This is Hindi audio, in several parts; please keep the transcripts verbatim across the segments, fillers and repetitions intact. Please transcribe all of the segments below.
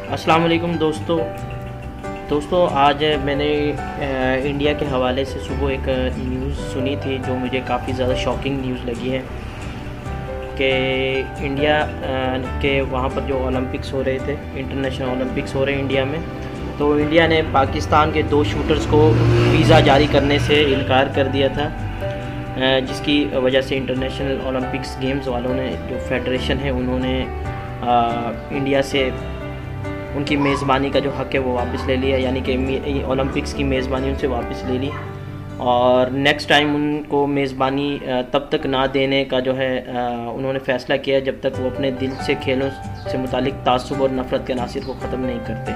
अस्सलाम वालेकुम दोस्तों दोस्तों आज मैंने इंडिया के हवाले से सुबह एक न्यूज़ सुनी थी जो मुझे काफ़ी ज़्यादा शॉकिंग न्यूज़ लगी है कि इंडिया के वहाँ पर जो ओलंपिक्स हो रहे थे, इंटरनेशनल ओलंपिक्स हो रहे हैं इंडिया में, तो इंडिया ने पाकिस्तान के दो शूटर्स को वीज़ा जारी करने से इनकार कर दिया था, जिसकी वजह से इंटरनेशनल ओलंपिक्स गेम्स वालों ने, जो फेडरेशन है, उन्होंने आ, इंडिया से उनकी मेज़बानी का जो हक़ है वो वापस ले लिया, यानी कि ओलंपिक्स की मेज़बानी उनसे वापस ले ली और नेक्स्ट टाइम उनको मेज़बानी तब तक ना देने का जो है उन्होंने फ़ैसला किया जब तक वो अपने दिल से खेलों से मुतालिक तासुब और नफ़रत के अनासिर को ख़त्म नहीं करते।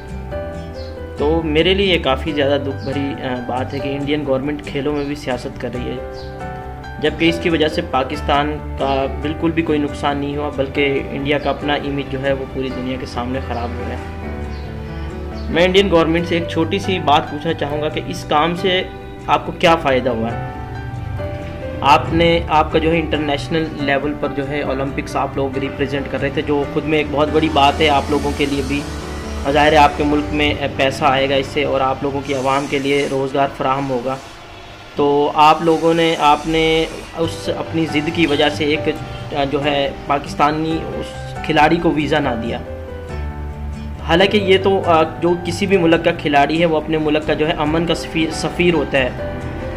तो मेरे लिए ये काफ़ी ज़्यादा दुख भरी बात है कि इंडियन गवर्नमेंट खेलों में भी सियासत कर रही है, जबकि इसकी वजह से पाकिस्तान का बिल्कुल भी कोई नुकसान नहीं हुआ, बल्कि इंडिया का अपना इमेज जो है वो पूरी दुनिया के सामने ख़राब हो गया है। मैं इंडियन गवर्नमेंट से एक छोटी सी बात पूछना चाहूँगा कि इस काम से आपको क्या फ़ायदा हुआ है। आपने आपका जो है इंटरनेशनल लेवल पर जो है ओलंपिक्स आप लोग रिप्रेजेंट कर रहे थे, जो ख़ुद में एक बहुत बड़ी बात है आप लोगों के लिए भी। ज़ाहिर है आपके मुल्क में पैसा आएगा इससे और आप लोगों की आवाम के लिए रोज़गार फराहम होगा। तो आप लोगों ने आपने उस अपनी ज़िद की वजह से एक जो है पाकिस्तानी उस खिलाड़ी को वीज़ा ना दिया। हालांकि ये तो जो किसी भी मुल्क का खिलाड़ी है वो अपने मुल्क का जो है अमन का सफ़ीर सफ़ीर होता है,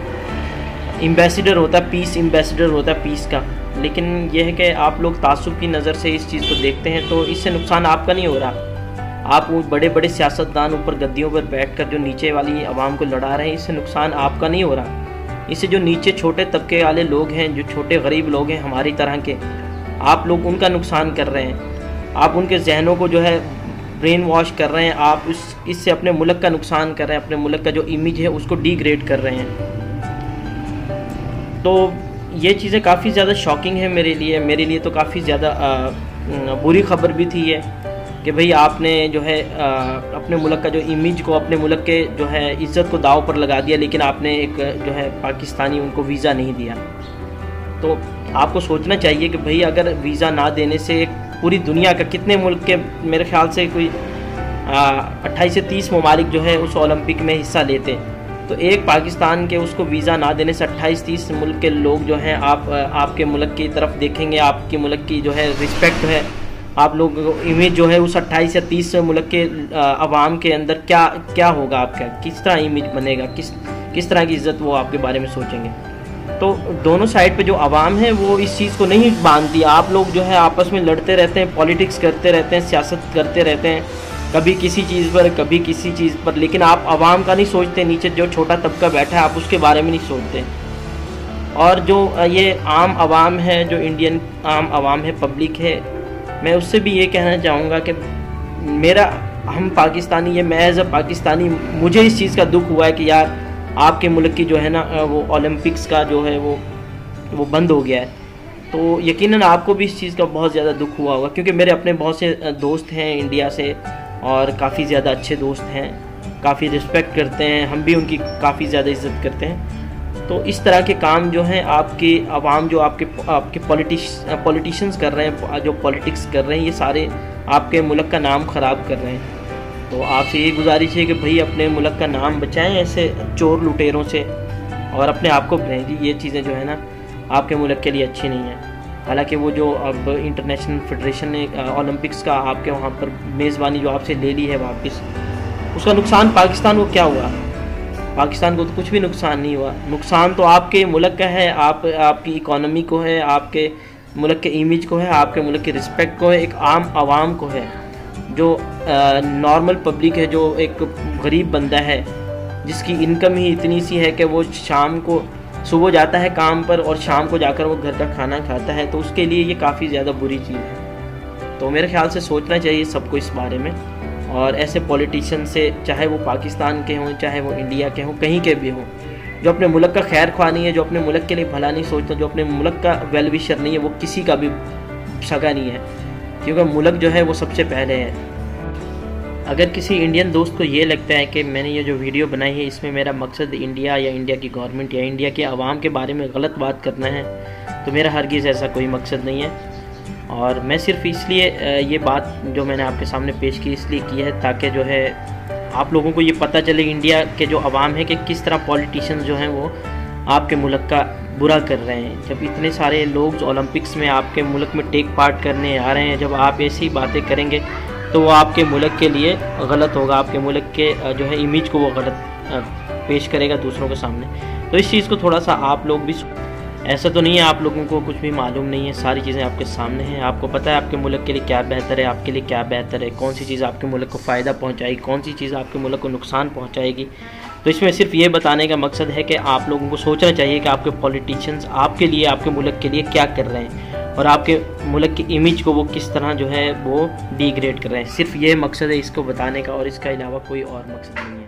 एम्बेसडर होता है, पीस एम्बेसडर होता है पीस का। लेकिन यह है कि आप लोग तासुब की नज़र से इस चीज़ को देखते हैं, तो इससे नुकसान आपका नहीं हो रहा। आप वो बड़े बड़े सियासतदान ऊपर गद्दियों पर बैठकर जो नीचे वाली आवाम को लड़ा रहे हैं, इससे नुकसान आपका नहीं हो रहा। इससे जो नीचे छोटे तबके वाले लोग हैं, जो छोटे गरीब लोग हैं हमारी तरह के, आप लोग उनका नुकसान कर रहे हैं। आप उनके जहनों को जो है ब्रेन वॉश कर रहे हैं, आप उस इससे अपने मुल्क का नुकसान कर रहे हैं, अपने मुल्क का जो इमेज है उसको डिग्रेड कर रहे हैं। तो ये चीज़ें काफ़ी ज़्यादा शॉकिंग है मेरे लिए मेरे लिए तो काफ़ी ज़्यादा बुरी खबर भी थी ये कि भाई आपने जो है आ, अपने मुल्क का जो इमेज को, अपने मुल्क के जो है इज़्ज़त को दाव पर लगा दिया, लेकिन आपने एक जो है पाकिस्तानी उनको वीज़ा नहीं दिया। तो आपको सोचना चाहिए कि भाई अगर वीज़ा ना देने से पूरी दुनिया का कितने मुल्क के, मेरे ख्याल से कोई अट्ठाईस से तीस ममालिक जो है उस ओलंपिक में हिस्सा लेते हैं, तो एक पाकिस्तान के उसको वीज़ा ना देने से अट्ठाईस तीस मुल्क के लोग जो हैं आप आपके मुल्क की तरफ देखेंगे, आपके मुल्क की जो है रिस्पेक्ट है, आप लोग इमेज जो है उस अट्ठाईस या तीस मुल्क के अवाम के अंदर क्या क्या होगा, आपका किस तरह इमेज बनेगा, किस किस तरह की इज़्ज़त वो आपके बारे में सोचेंगे। तो दोनों साइड पे जो अवाम है वो इस चीज़ को नहीं मानती। आप लोग जो है आपस में लड़ते रहते हैं, पॉलिटिक्स करते रहते हैं, सियासत करते रहते हैं, कभी किसी चीज़ पर कभी किसी चीज़ पर, लेकिन आप अवाम का नहीं सोचते। नीचे जो छोटा तबका बैठा है आप उसके बारे में नहीं सोचते। और जो ये आम अवाम है, जो इंडियन आम अवाम है, पब्लिक है, मैं उससे भी ये कहना चाहूँगा कि मेरा हम पाकिस्तानी, ये मैं एज अ पाकिस्तानी, मुझे इस चीज़ का दुख हुआ है कि यार आपके मुल्क की जो है ना वो ओलंपिक्स का जो है वो वो बंद हो गया है। तो यकीनन आपको भी इस चीज़ का बहुत ज़्यादा दुख हुआ होगा, क्योंकि मेरे अपने बहुत से दोस्त हैं इंडिया से और काफ़ी ज़्यादा अच्छे दोस्त हैं, काफ़ी रिस्पेक्ट करते हैं, हम भी उनकी काफ़ी ज़्यादा इज़्ज़त करते हैं। तो इस तरह के काम जो हैं आपकी आवाम, जो आपके आपके पॉलिटिश पॉलिटिशियंस कर रहे हैं, जो पॉलिटिक्स कर रहे हैं, ये सारे आपके मुल्क का नाम ख़राब कर रहे हैं। तो आपसे ये गुजारिश है कि भाई अपने मुल्क का नाम बचाएं ऐसे चोर लुटेरों से और अपने आप को बचाएं। ये चीज़ें जो है ना आपके मुल्क के लिए अच्छी नहीं है। हालांकि वो जो अब इंटरनेशनल फेडरेशन ने ओलंपिक्स का आपके वहाँ पर मेज़बानी जो आपसे ले ली है वापस, उसका नुकसान पाकिस्तान को क्या हुआ? पाकिस्तान को तो कुछ भी नुकसान नहीं हुआ। नुकसान तो आपके मुल्क का है, आप आपकी इकोनॉमी को है, आपके मुल्क के इमेज को है, आपके मुल्क की रिस्पेक्ट को है, एक आम आवाम को है, जो नॉर्मल पब्लिक है, जो एक गरीब बंदा है जिसकी इनकम ही इतनी सी है कि वो शाम को सुबह जाता है काम पर और शाम को जाकर वो घर का खाना खाता है। तो उसके लिए ये काफ़ी ज़्यादा बुरी चीज़ है। तो मेरे ख्याल से सोचना चाहिए सबको इस बारे में। और ऐसे पॉलिटिशियन से, चाहे वो पाकिस्तान के हों, चाहे वो इंडिया के हों, कहीं के भी हों, जो अपने मुल्क का खैर ख्वाह नहीं है, जो अपने मुल्क के लिए भला नहीं सोचता, जो अपने मुल्क का वेल विशर नहीं है, वो किसी का भी सगा नहीं है, क्योंकि मुल्क जो है वो सबसे पहले है। अगर किसी इंडियन दोस्त को ये लगता है कि मैंने ये जो वीडियो बनाई है इसमें मेरा मकसद इंडिया या इंडिया की गवर्नमेंट या इंडिया के अवाम के बारे में गलत बात करना है, तो मेरा हरगिज़ ऐसा कोई मकसद नहीं है। और मैं सिर्फ इसलिए ये बात जो मैंने आपके सामने पेश की इसलिए की है ताकि जो है आप लोगों को ये पता चले इंडिया के जो अवाम है कि किस तरह पॉलिटिशियंस जो हैं वो आपके मुल्क का बुरा कर रहे हैं। जब इतने सारे लोग ओलंपिक्स में आपके मुल्क में टेक पार्ट करने आ रहे हैं, जब आप ऐसी बातें करेंगे तो वो आपके मुल्क के लिए गलत होगा, आपके मुल्क के जो है इमेज को वो गलत पेश करेगा दूसरों के सामने। तो इस चीज़ को थोड़ा सा आप लोग भी, ऐसा तो नहीं है आप लोगों को कुछ भी मालूम नहीं है, सारी चीज़ें आपके सामने हैं। आपको पता है आपके मुल्क के लिए क्या बेहतर है, आपके लिए क्या बेहतर है, कौन सी चीज़ आपके मुल्क को फ़ायदा पहुंचाएगी, कौन सी चीज़ आपके मुल्क को नुकसान पहुंचाएगी। तो इसमें सिर्फ ये बताने का मकसद है कि आप लोगों को सोचना चाहिए कि आपके पॉलिटिशियंस आपके लिए, आपके मुल्क के लिए क्या कर रहे हैं और आपके मुल्क की इमेज को वो किस तरह जो है वो डिग्रेड कर रहे हैं। सिर्फ ये मकसद है इसको बताने का और इसके अलावा कोई और मकसद नहीं है।